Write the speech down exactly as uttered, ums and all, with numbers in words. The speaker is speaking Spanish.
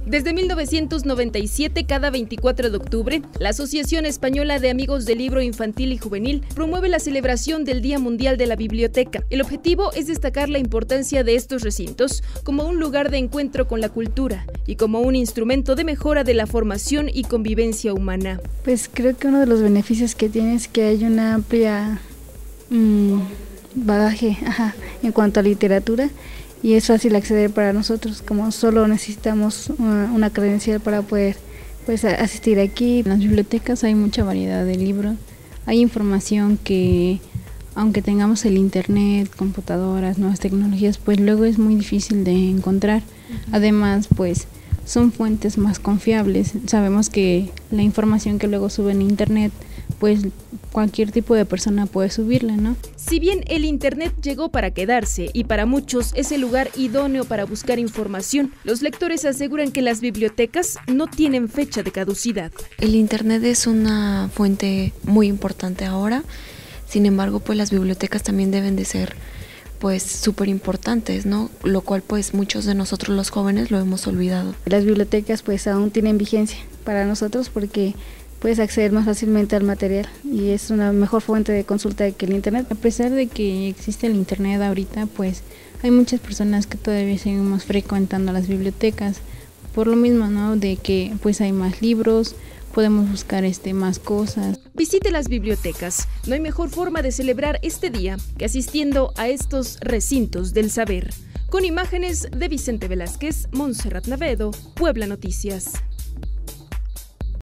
Desde mil novecientos noventa y siete, cada veinticuatro de octubre, la Asociación Española de Amigos del Libro Infantil y Juvenil promueve la celebración del Día Mundial de la Biblioteca. El objetivo es destacar la importancia de estos recintos como un lugar de encuentro con la cultura y como un instrumento de mejora de la formación y convivencia humana. Pues creo que uno de los beneficios que tiene es que hay una amplia mmm, bagaje ajá, en cuanto a literatura. Y es fácil acceder para nosotros, como solo necesitamos una, una credencial para poder pues, asistir aquí. En las bibliotecas hay mucha variedad de libros, hay información que aunque tengamos el internet, computadoras, nuevas tecnologías, pues luego es muy difícil de encontrar. Uh-huh. Además, pues son fuentes más confiables. Sabemos que la información que luego sube en internet, pues cualquier tipo de persona puede subirla, ¿no? Si bien el internet llegó para quedarse y para muchos es el lugar idóneo para buscar información, los lectores aseguran que las bibliotecas no tienen fecha de caducidad. El internet es una fuente muy importante ahora, sin embargo, pues las bibliotecas también deben de ser pues súper importantes, ¿no? Lo cual pues muchos de nosotros los jóvenes lo hemos olvidado. Las bibliotecas pues aún tienen vigencia para nosotros porque puedes acceder más fácilmente al material y es una mejor fuente de consulta que el internet. A pesar de que existe el internet ahorita, pues hay muchas personas que todavía seguimos frecuentando las bibliotecas por lo mismo, ¿no? De que pues hay más libros, podemos buscar este más cosas. Visite las bibliotecas. No hay mejor forma de celebrar este día que asistiendo a estos recintos del saber. Con imágenes de Vicente Velázquez, Montserrat Navedo, Puebla Noticias.